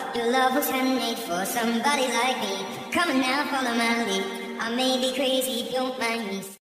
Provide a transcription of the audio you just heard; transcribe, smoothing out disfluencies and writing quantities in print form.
Your love was handmade for somebody like me. Come on now, follow my lead. I may be crazy, don't mind me.